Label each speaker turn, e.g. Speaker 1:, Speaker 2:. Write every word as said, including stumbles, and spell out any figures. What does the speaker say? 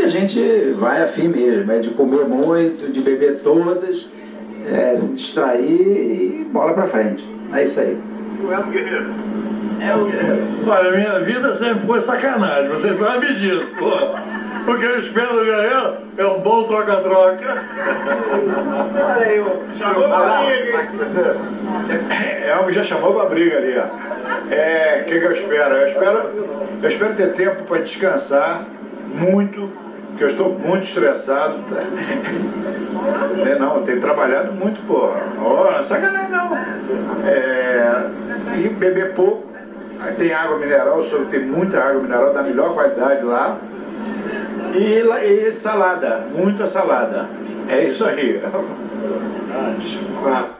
Speaker 1: gente vai afim mesmo, é de comer muito, de beber todas, é, se distrair e bola pra frente. É isso aí.
Speaker 2: Tu é um guerreiro. É um guerreiro. Olha, minha vida sempre foi sacanagem, vocês sabem disso, pô. O que eu espero do guerreiro é um bom troca-troca.
Speaker 3: Olha aí, chamou pra briga. É, já chamou pra briga ali, ó. É, o que, que eu espero? Eu espero, eu espero ter tempo para descansar muito, porque eu estou muito estressado. Tá? É, não, eu tenho trabalhado muito, porra. Oh, não sacanagem não. É, e beber pouco. Aí tem água mineral, só tem muita água mineral da melhor qualidade lá. E, e salada, muita salada. É isso aí. Ah, desculpa.